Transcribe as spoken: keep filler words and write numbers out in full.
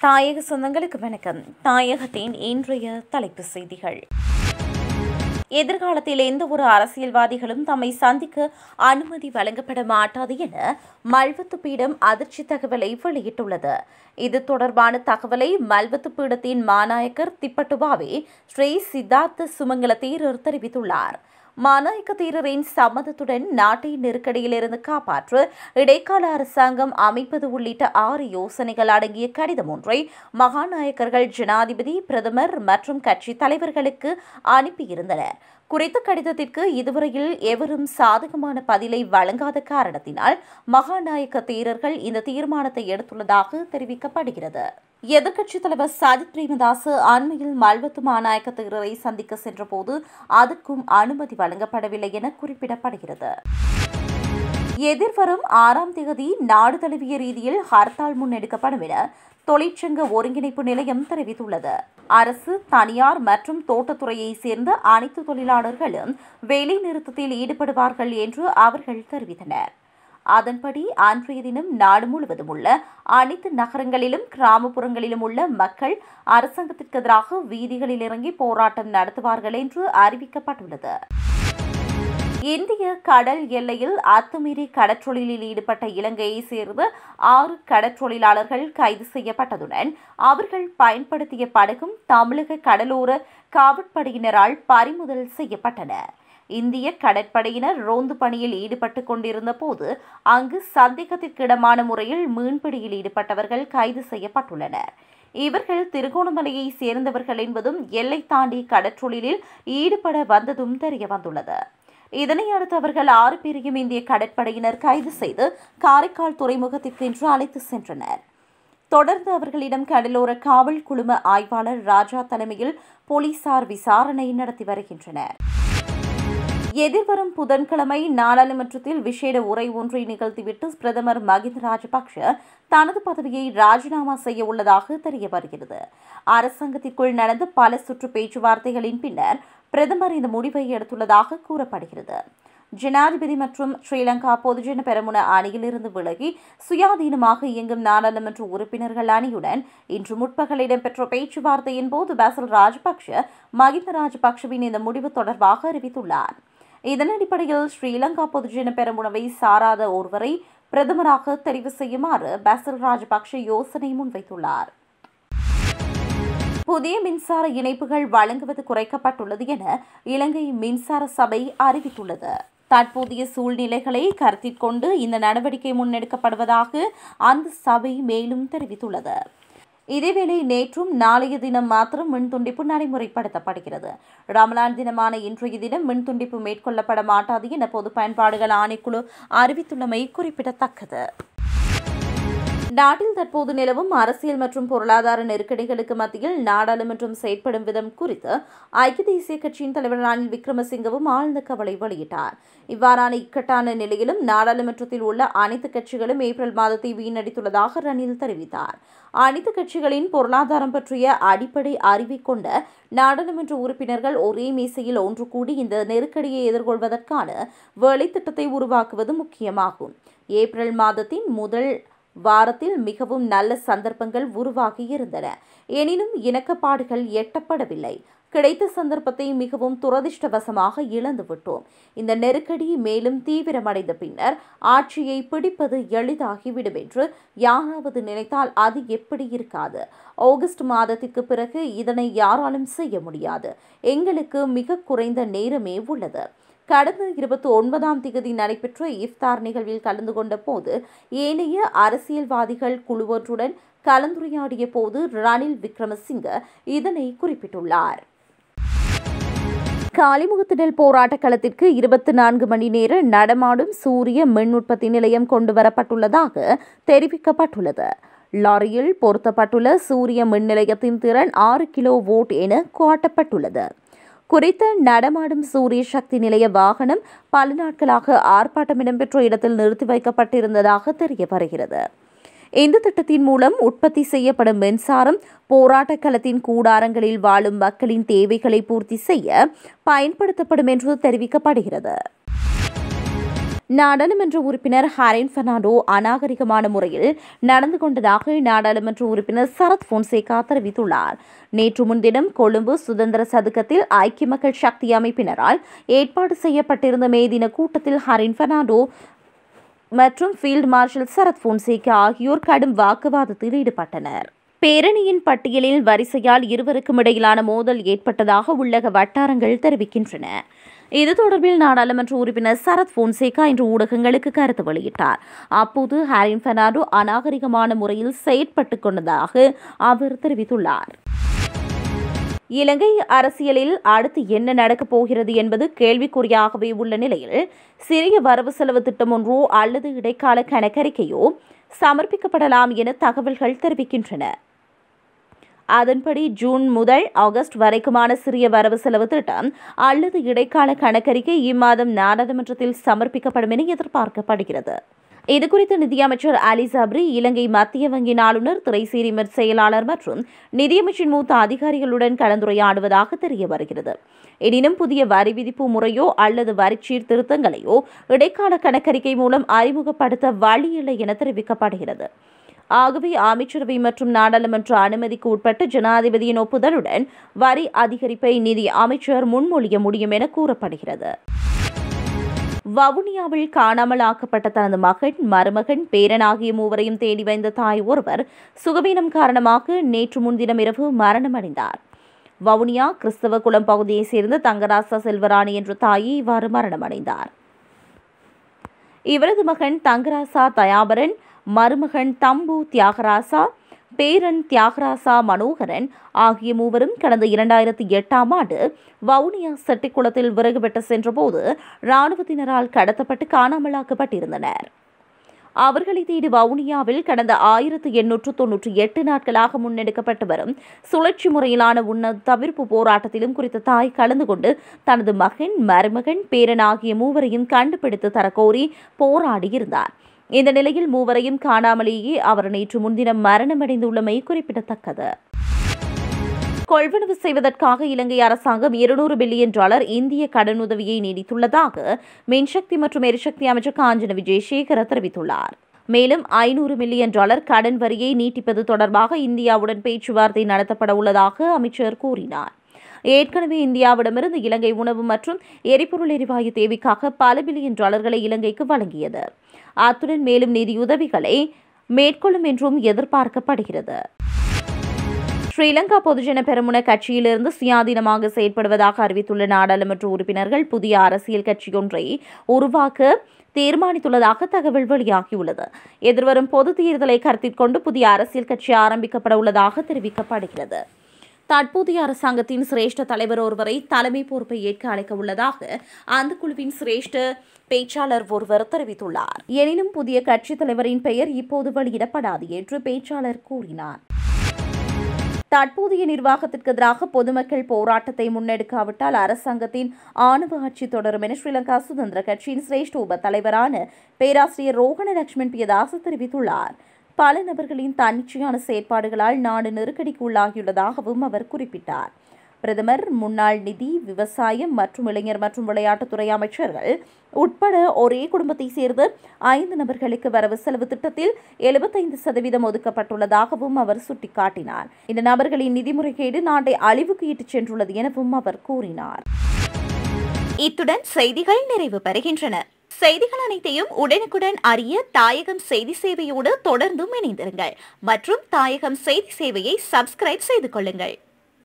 தாயக சொந்தங்களுக்கு வணக்கம். தாயகத்தின் இன்றைய தலைப்புச் செய்திகள். எதிர்காலத்தில் எந்த ஒரு அரசியல்வாதிகளும் தம்மை சந்திக்க அனுமதி வழங்கப்பட மாட்டாது என மல்வத்து பீடம் அதிர்ச்சி தகவலை வெளியிட்டுள்ளது. இது தொடர்பான தகவலை மல்வத்து பீடத்தின் மாநாயக்கர் திப்பட்டுவாவே ஸ்ரீ சித்தார்த்த சுமங்கல தேரர் தெரிவித்துள்ளார். மாநாயக்க தேரரின் சம்மதத்துடன் நாட்டை நெருக்கடியிலிருந்து காப்பாற்ற இடைக்கால அரசாங்கம் அமைப்பது உள்ளிட்ட ஆறு யோசனைகள் அடங்கிய கடிதம் ஒன்றை மகாநாயக்கர்கள் ஜனாதிபதி, பிரதமர் மற்றும் கட்சி தலைவர்களுக்கு அனுப்பியிருந்தனர். குறித்த கடிதத்திற்கு இதுவரையில் எவரும் சாதகமான பதிலை வழங்காத காரணத்தினால் மகாநாயக்க தேரர்கள் இந்த தீர்மானத்தை எடுத்துள்ளதாக தெரிவிக்கப்படுகிறது. எதிர்க்கட்சித் தலைவர் சஜித் பிரேமதாச அண்மையில் மல்வத்து மாநாயக்க தேரரை சந்திக்க சென்றபோது அதற்கும் அனுமதி வழங்கப்படவில்லை என குறிப்பிடப்படுகிறது. எதிர்வரும் ஆறாம் தேதி நாடு தழுவிய ரீதியில் ஹர்த்தால் முன்னெடுக்கப்படும் என தொழிற்சங்க ஒருங்கிணைப்பு நிலையம் தெரிவித்துள்ளது. அரசு, தனியார் மற்றும் தோட்டத்துறையைச் சேர்ந்த அனைத்து தொழிலாளர்களும் வேலை நிறுத்தத்தில் ஈடுபடுவார்கள் என்று அவர்கள் தெரிவித்தனர். அதன்படி அன்றைய தினம் நாடு முழுவதும் உள்ள அனைத்து நகரங்களிலும் கிராமப்புறங்களிலும் உள்ள மக்கள் அரசாங்கத்திற்கு எதிராக வீதிகளில் இறங்கி போராட்டம் நடத்துவார்கள் என்று அறிவிக்கப்பட்டுள்ளது. இந்திய கடல் எல்லையில் அத்துமீறி கடற்றொழிலில் ஈடுபட்ட இலங்கையைச் சேர்ந்த ஆறு கடற்றொழிலாளர்கள் கைது செய்யப்பட்டதுடன் அவர்கள் பயன்படுத்திய படகும் தமிழக கடலோர காவற்படையினரால் பறிமுதல் செய்யப்பட்டன. இந்திய கடற்படையினர் ரோந்து பணியில் ஈடுபட்டுக் கொண்டிருந்த போது அங்கு சந்தேகத்திற்கிடமான முறையில் மீன்பிடியில் ஈடுபட்டவர்கள் கைது செய்யப்பட்டுள்ளனர். இவர்கள் திருகோணமலையைச் சேர்ந்தவர்கள் என்பதும் எல்லை தாண்டி கடற்றொழிலில் ஈடுபட வந்ததும் தெரியவந்துள்ளது. இதனை அடுத்து அவர்கள் ஆறு பேரையும் இந்திய கடற்படையினர் கைது செய்து காரைக்கால் துறைமுகத்திற்கு இன்று அழைத்து சென்றனர். தொடர்ந்து அவர்களிடம் கடலோர காவல் குழும ஆய்வாளர் ராஜா தலைமையில் போலீசார் விசாரணை நடத்தி வருகின்றனர். எதிர்வரும் புதன்கிழமை நாடாளுமன்றத்தில் விசேட உரை ஒன்றை நிகழ்த்திவிட்டு பிரதமர் மகிந்த ராஜபக்ஷ தனது பதவியை ராஜினாமா செய்ய உள்ளதாக தெரிய வருகிறது. அரசாங்கத்திற்குள் நடந்த பல சுற்று பேச்சுவார்த்தைகளின் பின்னர் பிரதமர் இந்த முடிவை எடுத்துள்ளதாக கூறப்படுகிறது. ஜனாதிபதி மற்றும் ஸ்ரீலங்கா பொதுஜன பெரமுன அணியிலிருந்து விலகி சுயாதீனமாக இயங்கும் நாடாளுமன்ற உறுப்பினர்கள் அணியுடன் இன்று முற்பகல் இடம்பெற்ற பேச்சுவார்த்தையின் போது பாசில் ராஜபக்ஷ மகிந்த ராஜபக்ஷவின் இந்த முடிவு தொடர்பாக அறிவித்துள்ளார். இதன் அடிப்படையில் ஸ்ரீலங்கா பொதுஜன பெரமுனவை சாராத ஒருவரை பிரதமராக தெரிவு செய்யுமாறு பாசில் ராஜபக்ஷ யோசனை முன்வைத்துள்ளார். புதிய மின்சார இணைப்புகள் வழங்குவது குறைக்கப்பட்டுள்ளது என இலங்கை மின்சார சபை அறிவித்துள்ளது. தற்போதைய சூழ்நிலைகளை கருத்தில் கொண்டு இந்த நடவடிக்கை முன்னெடுக்கப்படுவதாக அந்த சபை மேலும் தெரிவித்துள்ளது. இதேவேளை நேற்றும் நாளைய தினம் மாத்திரம் மின்துண்டிப்பு நடைமுறைப்படுத்தப்படுகிறது. ரமலான் தினமான இன்றைய தினம் மின்துண்டிப்பு மேற்கொள்ளப்பட மாட்டாது என பொது பயன்பாடுகள் ஆணைக்குழு அறிவித்துள்ளமை குறிப்பிடத்தக்கது. நாட்டில் தற்போது நிலவும் அரசியல் மற்றும் பொருளாதார நெருக்கடிகளுக்கு மத்தியில் நாடாளுமன்றம் செயற்படும் விதம் குறித்து ஐக்கிய தேசிய கட்சியின் தலைவர் ரணில் விக்ரமசிங்கவும் ஆழ்ந்த கவலை வெளியிட்டார். இவ்வாறான இக்கட்டான நிலையிலும் நாடாளுமன்றத்தில் உள்ள அனைத்து கட்சிகளும் ஏப்ரல் மாதத்தை வீணடித்துள்ளதாக ரணில் தெரிவித்தார். அனைத்து கட்சிகளின் பொருளாதாரம் பற்றிய அடிப்படை அறிவை கொண்ட நாடாளுமன்ற உறுப்பினர்கள் ஒரே மேசையில் ஒன்று கூடி இந்த நெருக்கடியை எதிர்கொள்வதற்கான வேலை திட்டத்தை உருவாக்குவது முக்கியமாகும். ஏப்ரல் மாதத்தின் முதல் வாரத்தில் மிகவும் நல்ல சந்தர்ப்பங்கள் உருவாகி இருந்தன. எனினும் இணக்கப்பாடுகள் எட்டப்படவில்லை. கிடைத்த சந்தர்ப்பத்தை மிகவும் துரதிருஷ்டவசமாக இழந்துவிட்டோம். இந்த நெருக்கடி மேலும் தீவிரமடைந்த பின்னர் ஆட்சியை பிடிப்பது எளிதாகிவிடும் என்று யாராவது நினைத்தால் அது எப்படி இருக்காது. ஆகஸ்ட் மாதத்திற்கு பிறகு இதனை யாராலும் செய்ய முடியாது. எங்களுக்கு மிக குறைந்த நேரமே உள்ளது. கடந்த இருபத்தி ஒன்பதாம் தேதி நடைபெற்ற இஃப்தார் நிகழ்வில் கலந்து கொண்ட போது ஏனைய அரசியல்வாதிகள் குழுவொன்றுடன் கலந்துரையாடிய போது ரணில் விக்ரமசிங்க இதனை குறிப்பிட்டுள்ளார். காலிமுகத்திடல் போராட்ட களத்திற்கு இருபத்தி நான்கு மணி நேர நடமாடும் சூரிய மின் உற்பத்தி நிலையம் கொண்டுவரப்பட்டுள்ளதாக தெரிவிக்கப்பட்டுள்ளது. லாரியில் பொருத்தப்பட்டுள்ள சூரிய மின் நிலையத்தின் திறன் ஆறு கிலோ வோல்ட் என காட்டப்பட்டுள்ளது. குறித்த நடமாடும் சூரிய சக்தி நிலைய வாகனம் பல நாட்களாக ஆர்ப்பாட்டம் இடம்பெற்ற இடத்தில் நிறுத்தி வைக்கப்பட்டிருந்ததாக தெரிய வருகிறது. இந்த திட்டத்தின் மூலம் உற்பத்தி செய்யப்படும் மின்சாரம் போராட்ட களத்தின் கூடாரங்களில் வாழும் மக்களின் தேவைகளை பூர்த்தி செய்ய பயன்படுத்தப்படும் என்று தெரிவிக்கப்படுகிறது. நாடாளுமன்ற உறுப்பினர் ஹரின் பெர்னாண்டோ அநாகரிகமான முறையில் நடந்து கொண்டதாக நாடாளுமன்ற உறுப்பினர் சரத் பொன்சேகா தெரிவித்துள்ளார். நேற்று முன்தினம் கொழும்பு சுதந்திர சதுக்கத்தில் ஐக்கிய மக்கள் சக்தி அமைப்பினரால் ஏற்பாடு செய்யப்பட்டிருந்த மே தின கூட்டத்தில் ஹரின் பெர்னாண்டோ மற்றும் ஃபீல்ட் மார்ஷல் சரத் பொன்சேகா ஆகியோர் கடும் வாக்குவாதத்தில் ஈடுபட்டனர். பேரணியின் பட்டியலில் வரிசையால் இருவருக்கும் இடையிலான மோதல் ஏற்பட்டதாக உள்ளக வட்டாரங்கள் தெரிவிக்கின்றன. இது தொடர்பில் நாடாளுமன்ற உறுப்பினர் சரத் பொன்சேகா இன்று ஊடகங்களுக்கு கருத்து வெளியிட்டார். அப்போது ஹரின் பெர்னாண்டோ அநாகரிகமான முறையில் செயற்பட்டுக் கொண்டதாக அவர் தெரிவித்துள்ளார். இலங்கை அரசியலில் அடுத்து என்ன நடக்கப் போகிறது என்பது கேள்விக்குறியாகவே உள்ள நிலையில் சிறிய வரவு செலவு திட்டம் ஒன்றோ அல்லது இடைக்கால கணக்கறிக்கையோ சமர்ப்பிக்கப்படலாம் என தகவல்கள் தெரிவிக்கின்றன. அதன்படி ஜூன் முதல் ஆகஸ்ட் வரைக்குமான சிறிய வரவு செலவு திட்டம் அல்லது இடைக்கால கணக்கறிக்கை இம்மாதம் நாடாளுமன்றத்தில் சமர்ப்பிக்கப்படும் என எதிர்பார்க்கப்படுகிறது. இதுகுறித்து நிதியமைச்சர் அலி சப்ரி, இலங்கை மத்திய வங்கி ஆளுநர் திரைசேரி செயலாளர் மற்றும் நிதியமைச்சின் மூத்த அதிகாரிகளுடன் கலந்துரையாடுவதாக தெரிய வருகிறது. எனினும் புதிய வரி விதிப்பு முறையோ அல்லது வரி சீர்திருத்தங்களையோ இடைக்கால கணக்கறிக்கை மூலம் அறிமுகப்படுத்த வழியில்லை என தெரிவிக்கப்படுகிறது. ஆகவே அமைச்சரவை மற்றும் நாடாளுமன்ற அனுமதிக்கு உட்பட்டு ஜனாதிபதியின் ஒப்புதலுடன் வரி அதிகரிப்பை நிதி அமைச்சர் முன்மொழிய முடியும் என கூறப்படுகிறது. வவுனியாவில் காணாமல் ஆக்கப்பட்ட தனது மகன், மருமகன், பேரன் ஆகிய மூவரையும் தேடி வந்த தாய் ஒருவர் சுகவீனம் காரணமாக நேற்று முன்தினம் இரவு மரணமடைந்தார். வவுனியா கிறிஸ்தவ குளம் பகுதியைச் சேர்ந்த தங்கராசா செல்வராணி என்ற தாயை இவ்வாறு மரணமடைந்தார். இவரது மகன் தங்கராசா தயாபரன், மருமகன் தம்பு தியாகராசா, பேரன் தியாகராசா மனோகரன் ஆகிய மூவரும் கடந்த இரண்டாயிரத்தி எட்டாம் ஆண்டு வவுனியா செட்டிக்குளத்தில் விறகு வெட்ட சென்றபோது இராணுவத்தினரால் கடத்தப்பட்டு காணாமலாக்கப்பட்டிருந்தனர். அவர்களை தேடி வவுனியாவில் கடந்த ஆயிரத்து எண்ணூற்று தொன்னூற்றி எட்டு நாட்களாக முன்னெடுக்கப்பட்டு வரும் சுழற்சி முறையிலான உண்ண தவிர்ப்பு போராட்டத்திலும் குறித்த தாய் கலந்து கொண்டு தனது மகன், மருமகன், பேரன் ஆகிய மூவரையும் கண்டுபிடித்து தரக்கோரி போராடியிருந்தார். இந்த நிலையில் மூவரையும் காணாமலேயே அவர் நேற்று முன்தினம் மரணமடைந்துள்ளமை குறிப்பிடத்தக்கது. கொள்வனவு செய்வதற்காக இலங்கை அரசாங்கம் இருநூறு பில்லியன் டாலர் இந்திய கடனுதவியை நீடித்துள்ளதாக மின்சக்தி மற்றும் எரிசக்தி அமைச்சர் காஞ்சன விஜயசேகர தெரிவித்துள்ளார். மேலும் ஐநூறு மில்லியன் டாலர் கடன் வரியை நீட்டிப்பது தொடர்பாக இந்தியாவுடன் பேச்சுவார்த்தை நடத்தப்பட உள்ளதாக அமைச்சர் கூறினார். ஏற்கனவே இந்தியாவிடமிருந்து இலங்கை உணவு மற்றும் எரிபொருள் எரிவாயு தேவைக்காக பல பில்லியன் டாலர்களை இலங்கைக்கு வழங்கியது. அத்துடன் மேலும் நிதியுதவிகளை மேற்கொள்ளும் என்றும் எதிர்பார்க்கப்படுகிறது. ஸ்ரீலங்கா பொதுஜன பெரமுன கட்சியிலிருந்து சுயாதீனமாக செயற்படுவதாக அறிவித்துள்ள நாடாளுமன்ற உறுப்பினர்கள் புதிய அரசியல் கட்சியொன்றை உருவாக்க தீர்மானித்துள்ளதாக தகவல் வெளியாகியுள்ளது. எதிர்வரும் பொது தேர்தலை கருத்தில் கொண்டு புதிய அரசியல் கட்சி ஆரம்பிக்கப்பட உள்ளதாக தெரிவிக்கப்படுகிறது. தற்போதைய அரசாங்கத்தின் சிரேஷ்ட தலைவர் ஒருவரை தலைமை பொறுப்பை ஏற்க அழைக்க உள்ளதாக அந்த குழுவின் சிரேஷ்ட பேச்சாளர் ஒருவர் தெரிவித்துள்ளார். எனினும் புதிய கட்சித் தலைவரின் பெயர் இப்போது வெளியிடப்படாது என்று பேச்சாளர் கூறினார். தற்போதைய நிர்வாகத்திற்கு எதிராக பொதுமக்கள் போராட்டத்தை முன்னெடுக்காவிட்டால் அரசாங்கத்தின் ஆணவ ஆட்சி தொடரும் என ஸ்ரீலங்கா சுதந்திர கட்சியின் சிரேஷ்ட உப தலைவரான பேராசிரியர் ரோஹண லட்சுமண் பியதாச தெரிவித்துள்ளார். பல நபர்களின் தன்னிச்சையான செயற்பாடுகளால் நாடு நெருக்கடிக்கு உள்ளாகியுள்ளதாகவும் அவர் குறிப்பிட்டார். பிரதமர், முன்னாள் நிதி, விவசாயம் மற்றும் இளைஞர் மற்றும் விளையாட்டுத்துறை அமைச்சர்கள் உட்பட ஒரே குடும்பத்தைச் சேர்ந்த ஐந்து நபர்களுக்கு வரவு செலவு திட்டத்தில் எழுபத்தைந்து சதவீதம் ஒதுக்கப்பட்டுள்ளதாகவும் அவர் சுட்டிக்காட்டினார். இந்த நபர்களின் நிதி முறைகேடு நாட்டை அழிவுக்கு இட்டுச் சென்றுள்ளது எனவும் அவர் கூறினார். இத்துடன் செய்திகள் நிறைவு பெறுகின்றன. செய்திகள் அனைத்தையும் உடனுக்குடன் அறிய தாயகம் செய்தி சேவையோடு தொடர்ந்தும் இணைந்திருங்கள் மற்றும் தாயகம் செய்தி சேவையை சப்ஸ்கிரைப் செய்து கொள்ளுங்கள்.